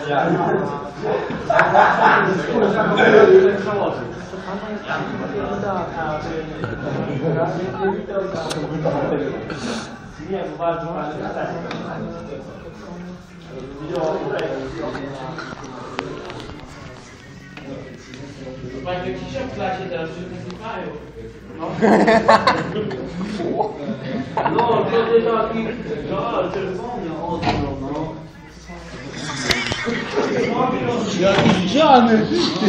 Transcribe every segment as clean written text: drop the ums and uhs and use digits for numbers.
Właśnie ci się w klasie teraz przekazywają. No, to ty taki... No, czerwony odwrót, no. Jaki grzany!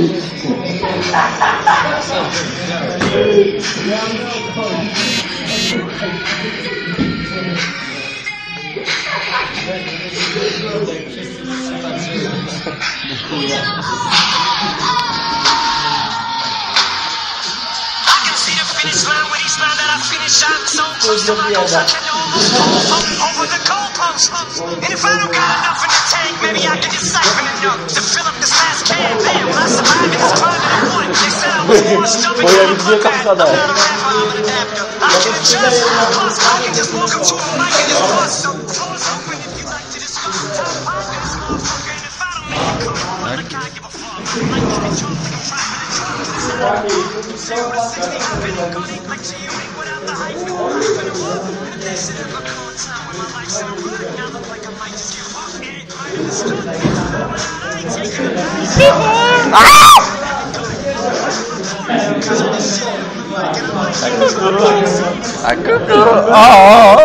Over the goalpost. And if I don't got enough in the tank, maybe I can just siphon enough to fill up this last can. Damn, when I survived in this climate at one, they said I was washed up and I'm not a rapper, I'm an adapter. I can adjust, plus I can just walk up to a mic and just bust. So floor's open if you like to discuss. Top five in this motherfucker, and if I don't make it come, like I give a fuck. Like to be drunk, like I'm trying to drunk. This is 0 to 60, I've been gunning like G.U. without the hype. Been a love, and this is a cool time when my life's in a rut. I look like I might just give up. I understood. I ain't taking it back. Aku guru.